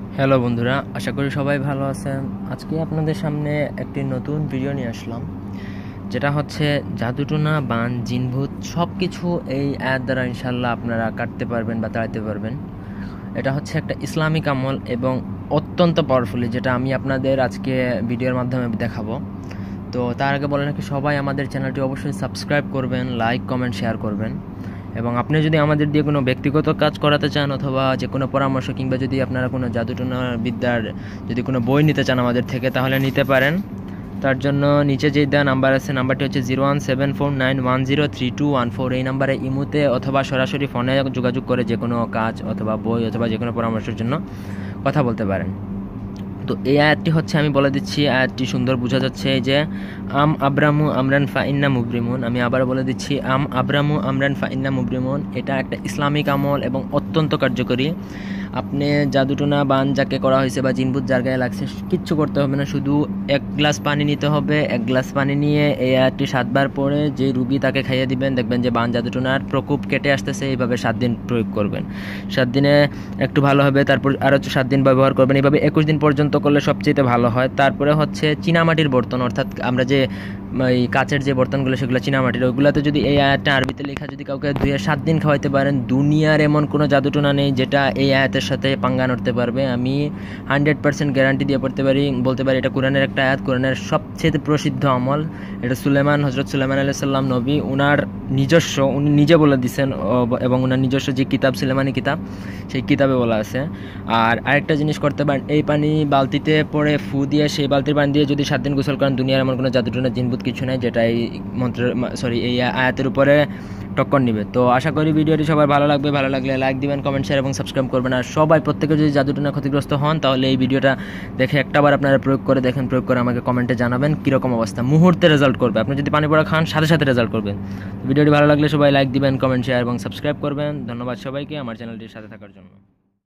Hello বন্ধুরা, আশা করি সবাই ভালো আছেন। আজকে আপনাদের সামনে একটি নতুন ভিডিও নিয়ে আসলাম, যেটা হচ্ছে জাদুটোনা, বান, জিনভূত সব কিছু এই আয়াত দ্বারা ইনশাল্লাহ আপনারা কাটতে পারবেন বা তাড়াতে পারবেন। এটা হচ্ছে একটা ইসলামিক আমল এবং অত্যন্ত পাওয়ারফুলি, যেটা আমি আপনাদের আজকে ভিডিওর মাধ্যমে দেখাবো। তো তার আগে বলে রাখি, সবাই আমাদের চ্যানেলটি অবশ্যই সাবস্ক্রাইব করবেন, লাইক, কমেন্ট, শেয়ার করবেন। এবং আপনি যদি আমাদের দিয়ে কোনো ব্যক্তিগত কাজ করাতে চান অথবা যে কোনো পরামর্শ, কিংবা যদি আপনারা কোনো জাদুটোনা বিদ্যার যদি কোনো বই নিতে চান আমাদের থেকে, তাহলে নিতে পারেন। তার জন্য নিচে যেই দেওয়া নাম্বার আছে, নাম্বারটি হচ্ছে 017491032114। এই নাম্বারে ইমুতে অথবা সরাসরি ফোনে যোগাযোগ করে যে কোনো কাজ অথবা বই অথবা যে কোনো পরামর্শের জন্য কথা বলতে পারেন। তো এই আয়াতটি হচ্ছে, আমি বলে দিচ্ছি, আয়াতটি সুন্দর বোঝা যাচ্ছে যে আম আব্রামু আমরান ফাইন্না মুবরিমুন। আমি আবার বলে দিচ্ছি, আম আব্রামু আমরান ফাইন্না মুবরিমুন। এটা একটা ইসলামিক আমল এবং অত্যন্ত কার্যকরী। আপনি জাদুটোনা বান যাকে করা হয়েছে বা জিনভূত যার গায়ে লাগছে কিচ্ছু করতে হবে না, শুধু এক গ্লাস পানি নিতে হবে। এক গ্লাস পানি নিয়ে এই আয়াতটি 7 বার পরে যে রুবি তাকে খাইয়ে দিবেন, দেখবেন যে বান জাদুটোনার প্রকোপ কেটে আসতেছে। এইভাবে 7 দিন প্রয়োগ করবেন। 7 দিনে একটু ভালো হবে, তারপর আরও 7 দিন ব্যবহার করবেন। এইভাবে 21 দিন পর্যন্ত করলে সবচেয়ে ভালো হয়। তারপরে হচ্ছে চীনামাটির বর্তন, অর্থাৎ আমরা যে এই কাচের যে বর্তনগুলো সেগুলো চীনামাটির, ওইগুলোতে যদি এই আয়াতটা আরবিতে লেখা যদি কাউকে ধুয়ে 7 দিন খাওয়াইতে পারেন, দুনিয়ার এমন কোনো জাদুটোনা নেই যেটা এই আয়াতের সাথে পাঙ্গা নড়তে পারবে। আমি 100% গ্যারান্টি দিয়ে বলতে পারি এটা কোরআনের একটা আয়াত, কোরআনের সবচেয়ে প্রসিদ্ধ আমল। এটা হজরত সুলাইমান আলাইহিস সালাম নবী, উনার নিজস্ব, উনি নিজে বলে দিচ্ছেন, এবং উনার নিজস্ব যে কিতাব সুলাইমানি কিতাব, সেই কিতাবে বলা আছে। আর আরেকটা জিনিস করতে পারেন, এই পানি বালতিতে পরে ফু দিয়ে সেই বালতির পানি দিয়ে যদি 7 দিন গোসল করেন, দুনিয়ার এমন কোনো জাদুটোনা জিনভূত কিছু নেই যেটা এই এই আয়াতের উপরে টক্কর নিবে। তো আশা করি ভিডিওটি সবার ভালো লাগবে। ভালো লাগলে লাইক দিবেন, কমেন্ট, শেয়ার এবং সাবস্ক্রাইব করবেন। আর সবাই প্রত্যেকে যদি জাদুটোনা ক্ষতিগ্রস্ত হন, তাহলে এই ভিডিওটা দেখে একটাবার আপনারা প্রয়োগ করে দেখেন, প্রয়োগ করে আমাকে কমেন্টে জানাবেন কীরকম অবস্থা। মুহূর্তে রেজাল্ট করবে। আপনি যদি পানি পড়া খান, সাথে সাথে রেজাল্ট করবেন। ভিডিওটি ভালো লাগলে সবাই লাইক দিবেন, কমেন্ট, শেয়ার এবং সাবস্ক্রাইব করবেন। ধন্যবাদ সবাইকে আমার চ্যানেলটির সাথে থাকার জন্য।